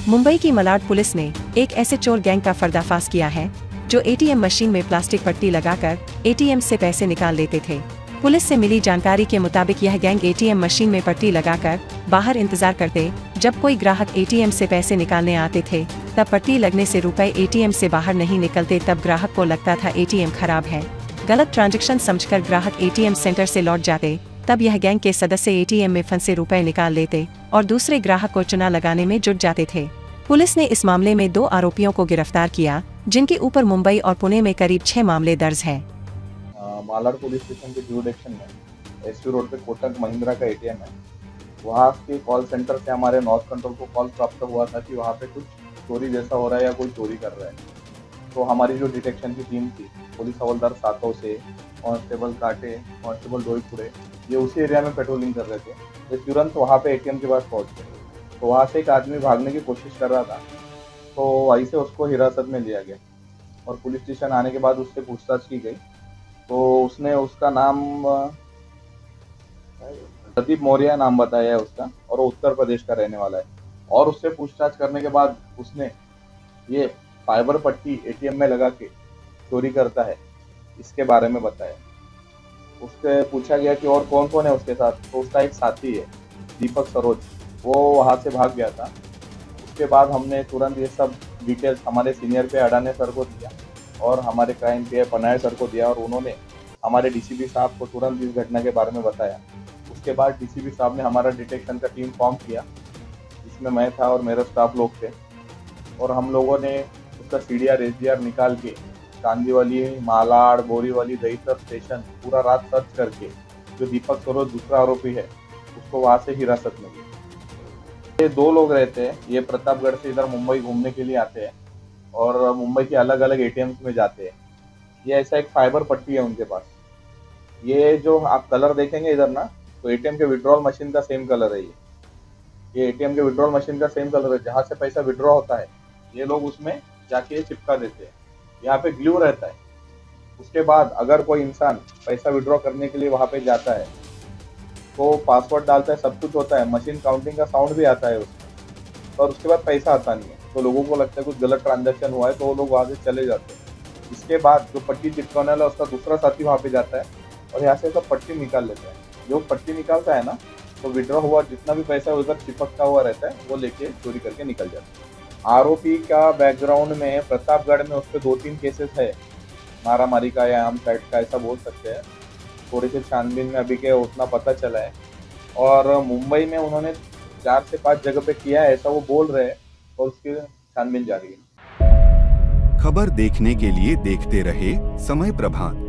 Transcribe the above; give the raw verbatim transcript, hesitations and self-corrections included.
मुंबई की मलाड पुलिस ने एक ऐसे चोर गैंग का पर्दाफाश किया है जो एटीएम मशीन में प्लास्टिक पट्टी लगाकर एटीएम से पैसे निकाल लेते थे। पुलिस से मिली जानकारी के मुताबिक यह गैंग एटीएम मशीन में पट्टी लगाकर बाहर इंतजार करते, जब कोई ग्राहक एटीएम से पैसे निकालने आते थे तब पट्टी लगने से रुपए एटीएम से बाहर नहीं निकलते। तब ग्राहक को लगता था एटीएम खराब है, गलत ट्रांजैक्शन समझकर ग्राहक एटीएम सेंटर से लौट जाते। तब यह गैंग के सदस्य एटीएम में फंसे रुपए निकाल लेते और दूसरे ग्राहक को चुना लगाने में जुट जाते थे। पुलिस ने इस मामले में दो आरोपियों को गिरफ्तार किया, जिनके ऊपर मुंबई और पुणे में करीब छह मामले दर्ज हैं। मालाड पुलिस स्टेशन के जुरिडिक्शन में एसपी रोड पे कोटक महिंद्रा का एटीएम है। वहाँ के कॉल सेंटर से हमारे नॉर्थ कंट्रोल को कॉल प्राप्त हुआ था कि वहाँ पे कुछ चोरी जैसा हो रहा है या कोई चोरी कर रहा है। तो हमारी जो डिटेक्शन की टीम थी, पुलिस हवलदार सातों से कांस्टेबल काटे, कांस्टेबल डोईपुरे, ये उसी एरिया में पेट्रोलिंग कर रहे थे। ये तुरंत वहाँ पे एटीएम के पास पहुँच गए। तो वहाँ से एक आदमी भागने की कोशिश कर रहा था, तो वहीं से उसको हिरासत में लिया गया और पुलिस स्टेशन आने के बाद उससे पूछताछ की गई। तो उसने उसका नाम प्रदीप मौर्य नाम बताया है उसका, और वो उत्तर प्रदेश का रहने वाला है। और उससे पूछताछ करने के बाद उसने ये फाइबर पट्टी एटीएम में लगा के चोरी करता है, इसके बारे में बताया। उससे पूछा गया कि और कौन कौन है उसके साथ, तो उसका एक साथी है दीपक सरोज, वो वहाँ से भाग गया था। उसके बाद हमने तुरंत ये सब डिटेल्स हमारे सीनियर पे अडाने सर को दिया और हमारे क्राइम पे पनाय सर को दिया, और उन्होंने हमारे डीसीपी साहब को तुरंत इस घटना के बारे में बताया। उसके बाद डीसीपी साहब ने हमारा डिटेक्शन का टीम फॉर्म किया, जिसमें मैं था और मेरे स्टाफ लोग थे, और हम लोगों ने उसका सीडीआर एसडीआर निकाल के कांदीवली, मालाड, बोरीवली, दहीसर स्टेशन पूरा रात सर्च करके जो दीपक सरोज दूसरा आरोपी है उसको वहाँ से हिरासत में लिया। ये दो लोग रहते हैं, ये प्रतापगढ़ से इधर मुंबई घूमने के लिए आते हैं और मुंबई के अलग अलग एटीएम्स में जाते हैं। ये ऐसा एक फाइबर पट्टी है उनके पास। ये जो आप कलर देखेंगे इधर ना, तो एटीएम के विड्रॉल मशीन का सेम कलर है। ये ये एटीएम के विड्रॉल मशीन का सेम कलर है। जहाँ से पैसा विड्रॉ होता है ये लोग उसमें जाके चिपका देते हैं। यहाँ पे ग्लू रहता है। उसके बाद अगर कोई इंसान पैसा विड्रॉ करने के लिए वहाँ पे जाता है तो पासवर्ड डालता है, सब कुछ होता है, मशीन काउंटिंग का साउंड भी आता है उसमें, और उसके बाद पैसा आता नहीं है। तो लोगों को लगता है कुछ गलत ट्रांजैक्शन हुआ है, तो वो लोग वहाँ से चले जाते हैं। इसके बाद जो पट्टी चिपकाने वाला उसका दूसरा साथी वहाँ पे जाता है और यहाँ से सब पट्टी निकाल लेता है। जो पट्टी निकालता है ना, तो विड्रॉ हुआ जितना भी पैसा उधर चिपकता हुआ रहता है वो लेके चोरी करके निकल जाता है। आरोपी का बैकग्राउंड में प्रतापगढ़ में उस पर दो तीन केसेस है, मारा मारी का या आम साइड का, ऐसा बोल सकते हैं। थोड़ी सी छानबीन में अभी के उतना पता चला है, और मुंबई में उन्होंने चार से पांच जगह पे किया है ऐसा वो बोल रहे हैं, और उसकी छानबीन जारी है। खबर देखने के लिए देखते रहे समय प्रभात।